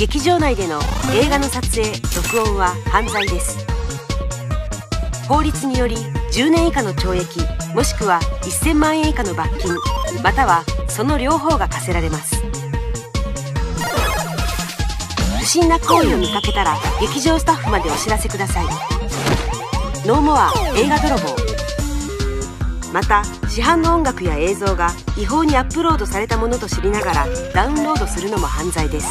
劇場内での映画の撮影・録音は犯罪です。法律により10年以下の懲役もしくは1000万円以下の罰金またはその両方が科せられます。不審な行為を見かけたら劇場スタッフまでお知らせください。ノーモア映画泥棒。また市販の音楽や映像が違法にアップロードされたものと知りながらダウンロードするのも犯罪です。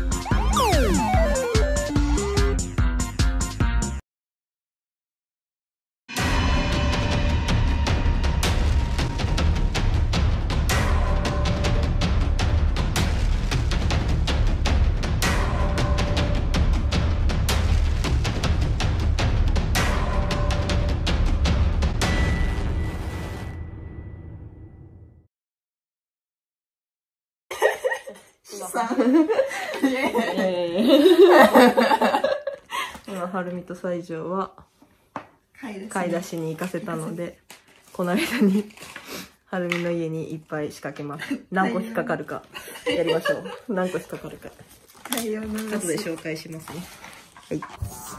今はるみと西条は買い出しに行かせたので、この間にはるみの家にいっぱい仕掛けます。何個引っかかるかやりましょう。何個引っかかるか後で紹介しますね。はい。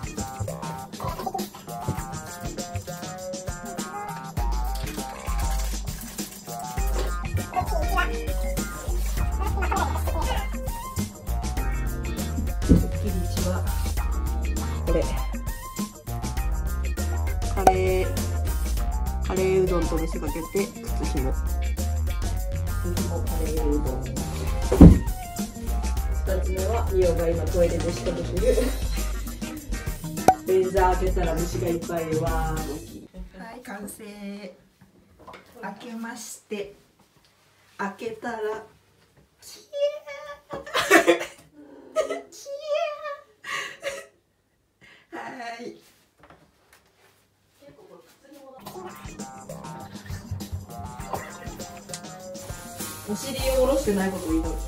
これカレーうどんと見せかけて靴ひもカレーうどん。2つ目はミオが今トイレで仕掛けてるレーザー開けたら虫がいっぱいわー。はい、 完成。開けまして開けたらシエーはい。 お尻を下ろしてないことを祈る。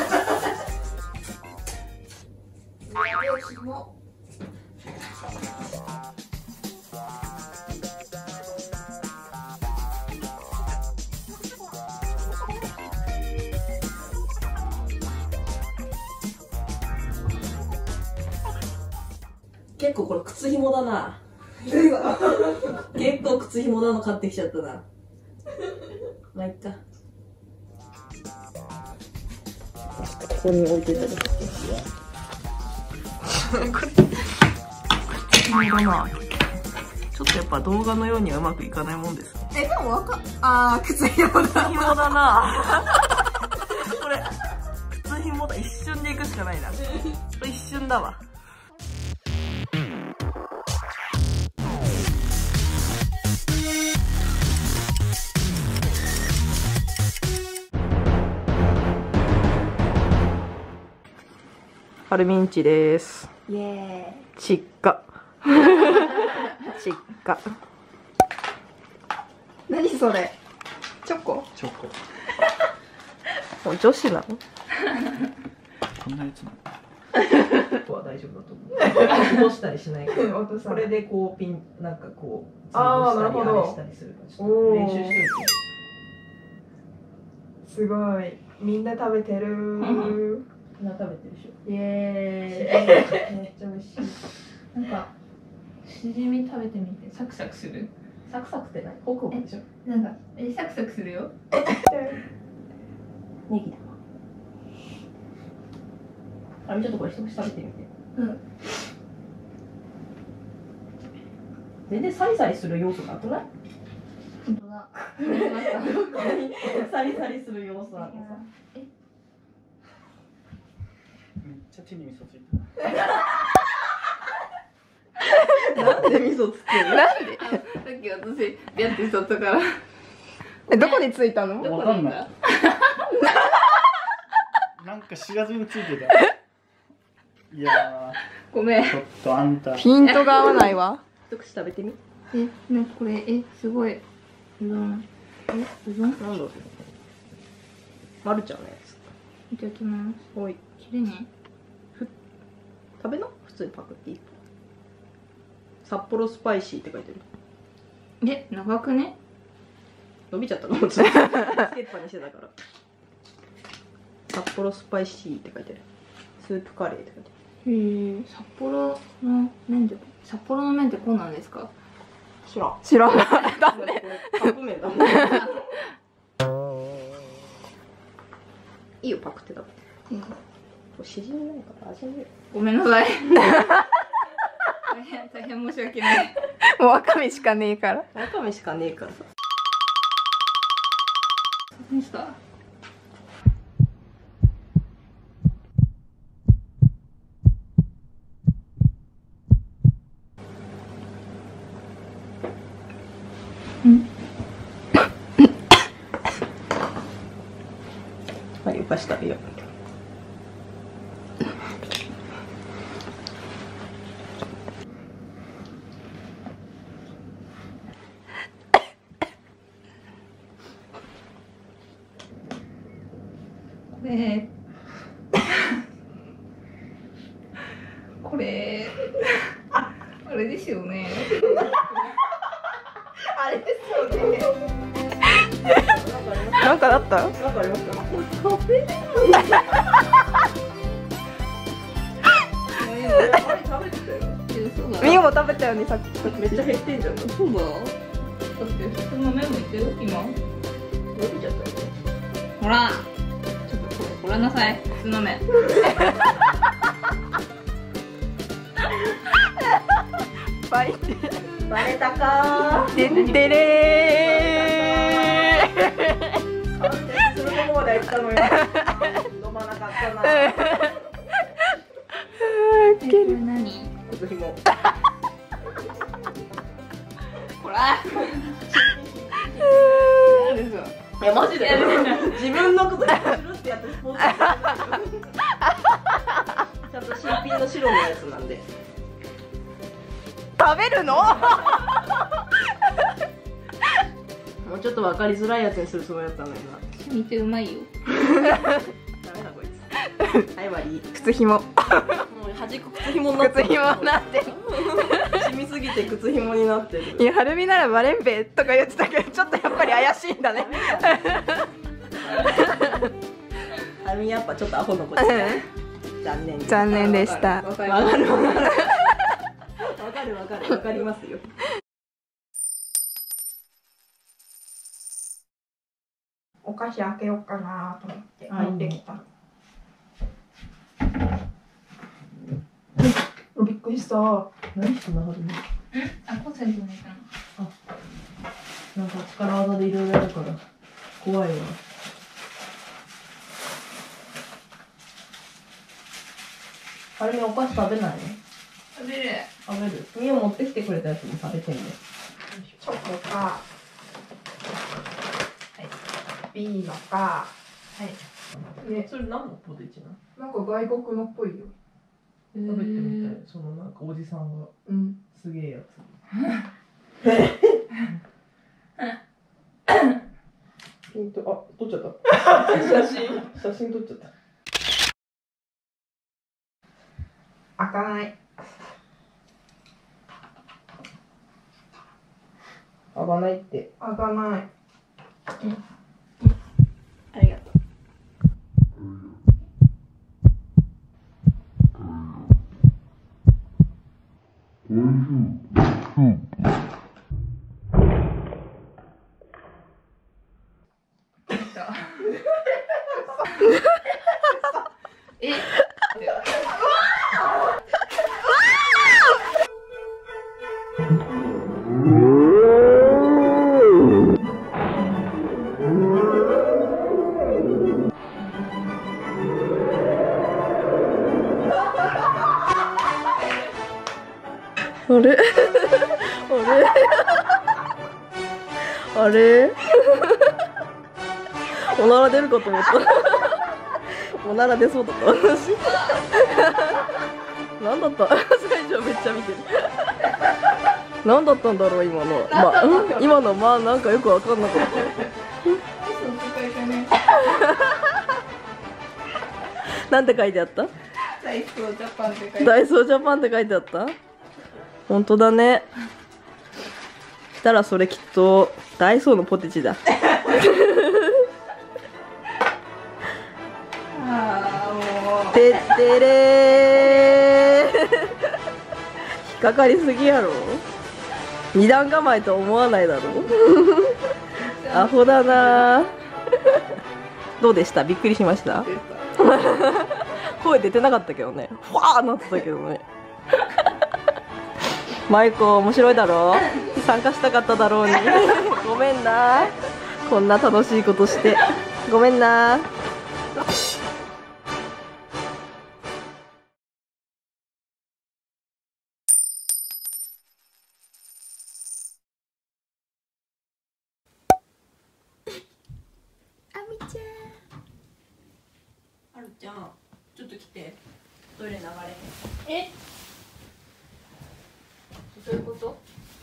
結構これ靴ひもだな。結構靴ひもなの買ってきちゃったな。まあ、いっか。ここに置いてたり。靴ひもだな。ちょっとやっぱ動画のようにはうまくいかないもんです。 でも靴ひもだ。 靴ひもだな。これ靴ひもだ。一瞬でいくしかないな。これ一瞬だわ。はるみんちです。 イエーイ。 ちっか。ちっか。 何それ？チョコ？ チョコ。 もう女子なの？ こんなやつなの？ ここは大丈夫だと思う。落としたりしないから。これでこうピンなんかこうああ、なるほど。 したりするからちょっと練習しといて。 すごい。みんな食べてる。 みんな食べてるでしょ。 イエーイ。めっちゃ美味しい。 なんかしじみ食べてみてサクサクする。 サクサクってない？ホクホクでしょ。 なんかサクサクするよ。 ネギだ。あれちょっとこれ一口食べてみて。 うん。 全然サリサリする要素なくない？ 本当だ。 サリサリする要素なのさ。 めっちゃ手に味噌ついてる。なんで味噌つける？ なんで？さっき私ビャってしとったから。 どこについたの？ わかんない。なんか知らずについてた。いやごめん。 ちょっとあんた。 ピントが合わないわ。 一口食べてみ。 なんかこれすごい。うどん。うどん？ なんだろう。まるちゃんのやつ。 いただきます。 おい。 切れね。 食べな？普通にパクっていい？札幌スパイシーって書いてる。 長くね？ 伸びちゃったのもつけっぱにしてたから。札幌スパイシーって書いてる。すスープカレーって書いてへえ、札幌の麺ってこうなんですか？ 知らん。 知らない。 だね。カップ麺だもん。いいよ、パクってだ。しじみないから味見る。 ごめんなさい。大変申し訳ない。もうわかめしかねえから。 わかめしかねえからさ。 どうした？ はい、お菓子食べよう。 これあれですよね。 あれですよね。 なんかあった？ なんかありますか？ みよも食べたよね、さっき。 めっちゃ減ってんじゃん。 そうだ。だって普通の麺もいってる今。 伸びちゃったよね。 ほら。ちょっとこれごらんなさい。普通の麺。バイバレたかー。 てってれー。完全するとこまで行ったのよ。飲まなかったな。 これ何？ 靴ひも。 ほら。 いやマジで。自分のことやってるってやってスポーツ。ちゃんと新品の白のやつなんで。 食べるの？ もうちょっと分かりづらいやつにするつもりだったのよな。 見てうまいよ。 ダメだこいつ。はい、割り。 靴ひも。 もう端っこ靴ひもになってる。 靴ひもになってる。 染みすぎて靴ひもになってる。 いや、はるみならバレンベとか言ってたけど、ちょっとやっぱり怪しいんだね。 はるみやっぱちょっとアホの子でした。残念。 残念でした。 わかるわかる。わかりますよ。 お菓子開けようかなと思って持ってきた。びっくりした。 何してんのはるみ。 あ、コンセント抜いたの。 なんか力技でいろいろやるから怖いわ。はるみお菓子食べないの？ 食べる。 食べる。みよ持ってきてくれたやつも食べてんね。 チョコか、ビーノか。ね、 それ何のポテチなの？ なんか外国のっぽいよ。 食べてみたい。そのなんかおじさんがすげえやつ。あ、撮っちゃった。写真撮っちゃった。 開かない。 開かないって。 開かない。 ありがとう。 え。 あれあれおなら出るかと思った。おなら出そうだった私。何だった？最初めっちゃ見てる。何だったんだろう今の。今のなんかよくわかんなかった。なんて書いてあった？ ダイソージャパンって書いてある。 ダイソージャパンって書いてあった？本当だね。したらそれきっとダイソーのポテチだ。てってれかかりすぎやろ。二段構えと思わないだろ。アホだな。どうでした？びっくりしました。声出てなかったけどね。ふわーなってたけどね。マイコ面白いだろ。参加したかっただろうに。ごめんな。こんな楽しいことして。ごめんな。はるちゃん、ちょっと来て。トイレ流れ。 え、どういうこと？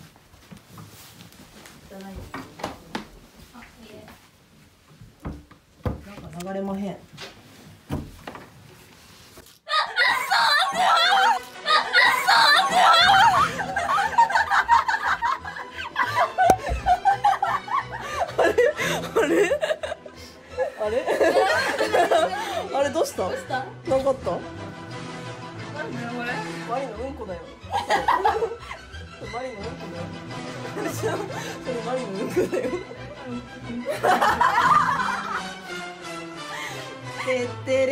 じゃない。あ、いえ。 なんか流れまへん。あれあれどうした？なんかあった？マリのうんこだよ。マリのうんこだよ。それマリのうんこだよ。てってれ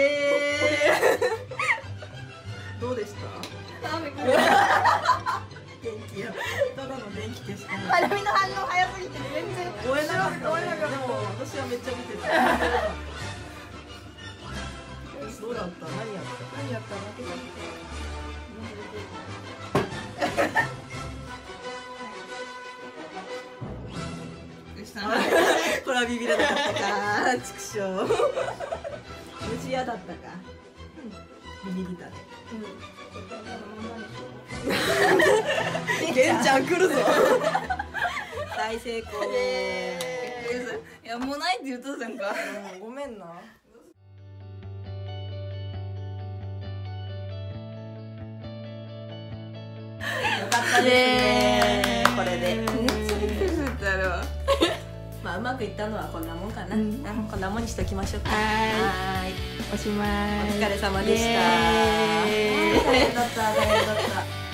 ー。どうでした？元気や。ただの電気消した。 はるみの反応早すぎて全然追えなかった。でも私はめっちゃ見てた。どうだった？何やった？ 何やったの？ これはビビらなかったか。畜生。虫嫌だったか。ビビりだね。ゲンちゃん来るぞ。大成功。 いやもうないって言ったじゃんか。 ごめんな。よかったですね。これで。 めっちゃびっくりするってあれは。 まあうまくいったのはこんなもんかな。こんなもんにしときましょうか。 はい。おしまい。 お疲れ様でした。大変だった。大変だった。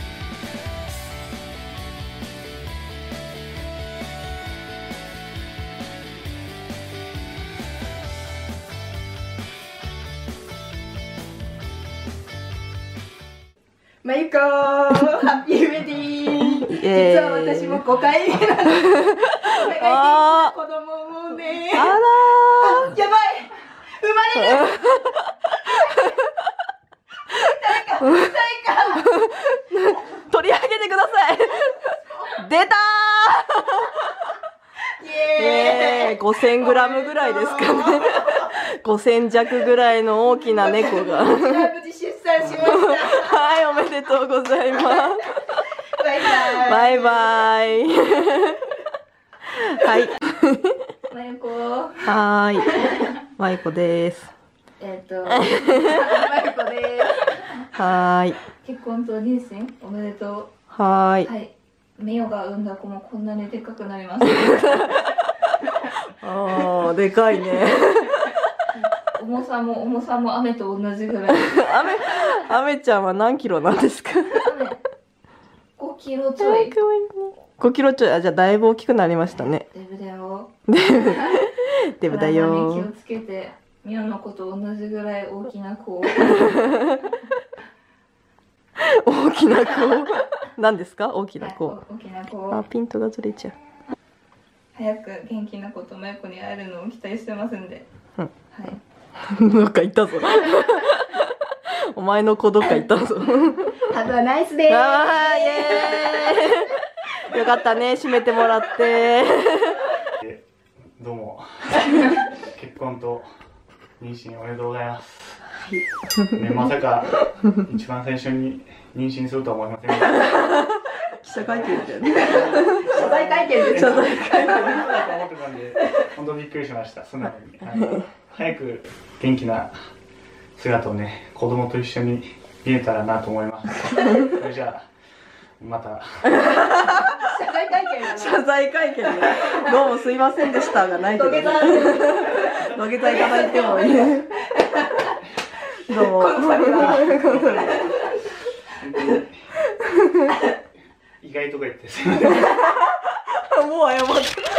まゆこー、ハッピーウェディング。実は私も5回目なの。子供もね。 あらー。やばい。生まれる。誰か。 取り上げてください。出たー。イエーイ。5000グラムぐらいですかね。5000弱ぐらいの大きな猫が。 無事出産しました。 はい、おめでとうございます。 バイバイ。 バイバイ。はい。 まゆこ。 はーい。まゆこです。 まゆこです。 はーい。 結婚と妊娠おめでとう。 はーい。 はい。ミオが産んだ子もこんなにでっかくなります。 ああ、でかいね。 重さも雨と同じぐらい。 雨ちゃんは何キロなんですか ？5キロちょい。 5キロちょい。あ、じゃあだいぶ大きくなりましたね。 デブだよ。 デブだよ。 気をつけて、ミオの子と同じぐらい大きな子を。 大きな子。何ですか？大きな子。 大きな子。 あ、ピントがずれちゃう。 早く元気な子とマユコに会えるのを期待してますんで。 うん、 はい。 どっか行ったぞ。お前の子どっか行ったぞ。 ハブはナイスです。 あー、イエーイ。よかったね、締めてもらって。 どうも。結婚と妊娠おめでとうございます。ね、まさか一番最初に妊娠するとは思いませんでした。 記者会見だよね。 謝罪会見で。 謝罪会見。 思ってたんで、本当びっくりしました。素直に。早く元気な姿をね、子供と一緒に見えたらなと思います。それじゃあまた。 謝罪会見。 謝罪会見で、どうもすいませんでしたがないけど。土下座いただいてもいい。どうも。 意外とか言ってもう謝った。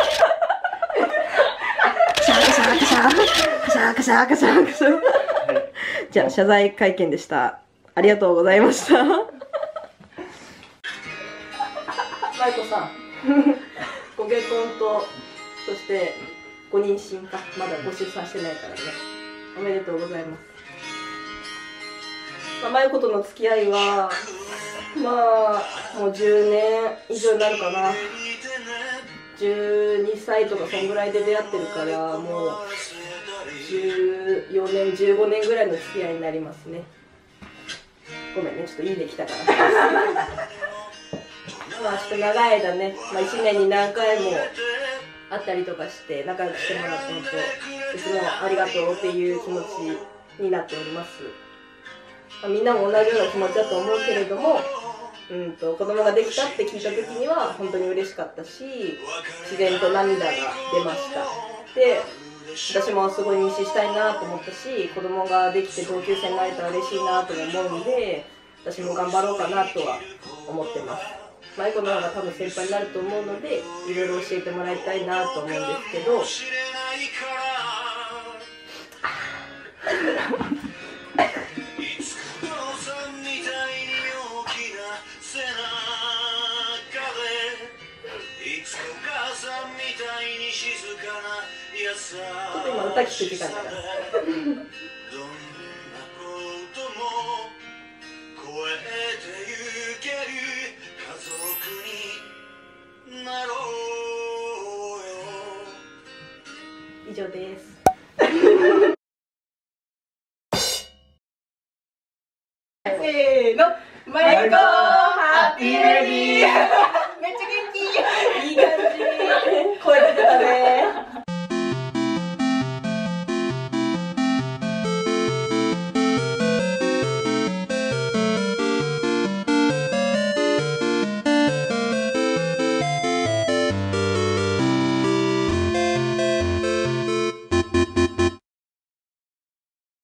カシャカシャカシャカシャカシャカシャカシャ。じゃあ謝罪会見でした。ありがとうございました。舞子さん、ご結婚とそしてご妊娠か、まだご出産してないからね。おめでとうございます。舞子との付き合いはもう10年以上になるかな。12歳とかそんぐらいで出会ってるから、もう14年15年ぐらいの付き合いになりますね。ごめんね、ちょっといいできたからちょっと長い間ね、1年に何回も会ったりとかして仲良くしてもらったのと、いつもありがとうっていう気持ちになっております。みんなも同じような気持ちだと思うけれども、子供ができたって聞いた時には本当に嬉しかったし、自然と涙が出ました。で、私もすごい妊娠したいなと思ったし、子供ができて同級生になれたら嬉しいなと思うんで、私も頑張ろうかなとは思ってます。舞子の方が多分先輩になると思うので、いろいろ教えてもらいたいなと思うんですけど、ちょっと今歌聞く時間だから以上です。せーの、舞子ハッピーベビー